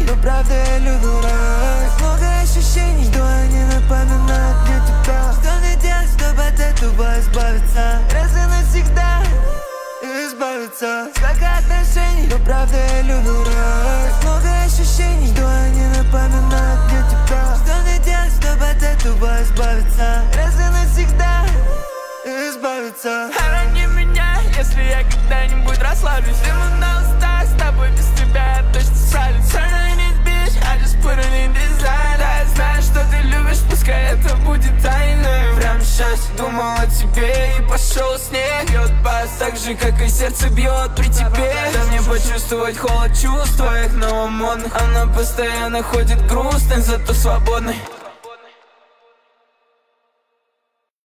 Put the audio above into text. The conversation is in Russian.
но правда я люблю раз. Так много ощущений, что они напоминают мне тебя. Что мне делать, чтобы от этого избавиться? Раз и навсегда избавиться. Сколько отношений, но правда я люблю раз. Так много ощущений, что они напоминают мне тебя. Что мне делать, чтобы от этого избавиться? Раз и навсегда избавиться. Хорони меня, если я когда-нибудь расслаблюсь. Лимонад устал, с тобой без тебя я точно справлюсь. Turn on it, bitch, I just put it in design. Да, я знаю, что ты любишь, пускай это будет тайной. Прямо сейчас думал о тебе и пошел снег. Бьет бас так же, как и сердце бьет при тебе. Да мне почувствовать холод чувств твоих новомодных. Она постоянно ходит грустной, зато свободной.